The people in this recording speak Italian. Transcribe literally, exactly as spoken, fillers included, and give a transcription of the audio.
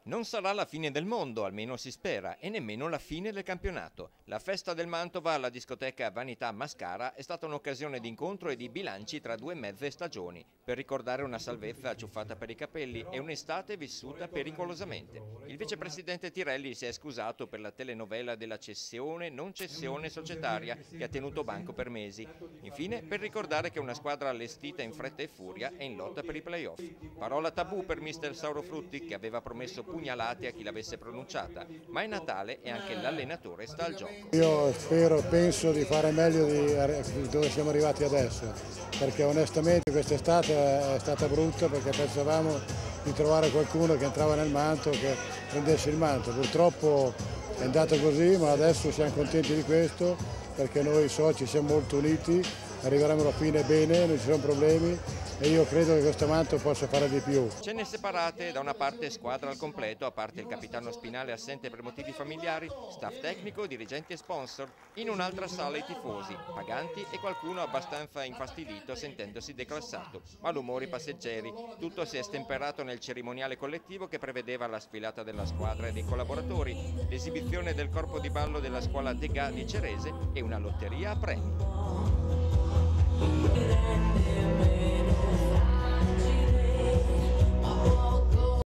Non sarà la fine del mondo, almeno si spera, e nemmeno la fine del campionato. La festa del Mantova alla discoteca Vanità Mascara è stata un'occasione di incontro e di bilanci tra due mezze stagioni, per ricordare una salvezza acciuffata per i capelli e un'estate vissuta pericolosamente. Il vicepresidente Tirelli si è scusato per la telenovela della cessione non cessione societaria che ha tenuto banco per mesi. Infine, per ricordare che una squadra allestita in fretta e furia è in lotta per i playoff. Parola tabù per mister Sauro Frutti, che aveva promesso pugnalate a chi l'avesse pronunciata, ma è Natale e anche l'allenatore sta al gioco. Io spero, penso di fare meglio di dove siamo arrivati adesso, perché onestamente quest'estate è stata brutta perché pensavamo di trovare qualcuno che entrava nel manto, che prendesse il manto. Purtroppo è andato così, ma adesso siamo contenti di questo perché noi soci siamo molto uniti, arriveremo alla fine bene, non ci sono problemi e io credo che questo manto possa fare di più. Cene separate, da una parte squadra al completo, a parte il capitano Spinale assente per motivi familiari, staff tecnico, dirigenti e sponsor, in un'altra sala i tifosi, paganti e qualcuno abbastanza infastidito sentendosi declassato, malumori passeggeri. Tutto si è stemperato nel cerimoniale collettivo che prevedeva la sfilata della squadra e dei collaboratori, l'esibizione del corpo di ballo della scuola Degà di Cerese e una lotteria a premi.